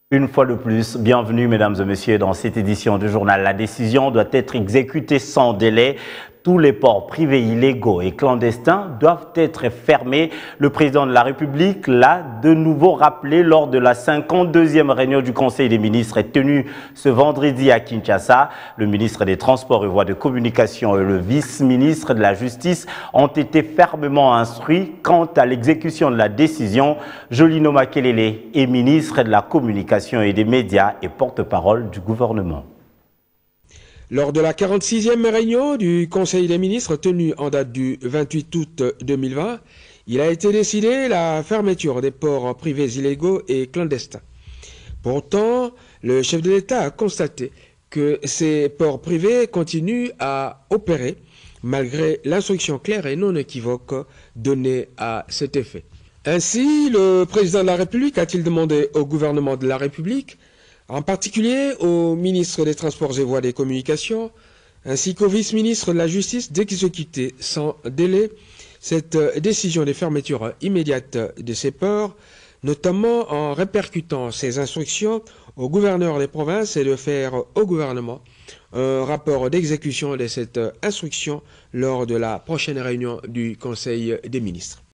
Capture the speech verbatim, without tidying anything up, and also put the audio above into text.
Une fois de plus, bienvenue mesdames et messieurs dans cette édition du journal. La décision doit être exécutée sans délai. Tous les ports privés illégaux et clandestins doivent être fermés. Le président de la République l'a de nouveau rappelé lors de la cinquante-deuxième réunion du Conseil des ministres tenue ce vendredi à Kinshasa. Le ministre des Transports et Voies de Communication et le vice-ministre de la Justice ont été fermement instruits quant à l'exécution de la décision. Jolino Makelele est ministre de la Communication et des Médias et porte-parole du gouvernement. Lors de la quarante-sixième réunion du Conseil des ministres tenue en date du vingt-huit août deux mille vingt, il a été décidé la fermeture des ports privés illégaux et clandestins. Pourtant, le chef de l'État a constaté que ces ports privés continuent à opérer malgré l'instruction claire et non équivoque donnée à cet effet. Ainsi, le président de la République a-t-il demandé au gouvernement de la République, en particulier au ministre des Transports et Voies des Communications, ainsi qu'au vice-ministre de la Justice, d'exécuter sans délai cette décision de fermeture immédiate de ces ports, notamment en répercutant ces instructions au gouverneur des provinces et de faire au gouvernement un rapport d'exécution de cette instruction lors de la prochaine réunion du Conseil des ministres.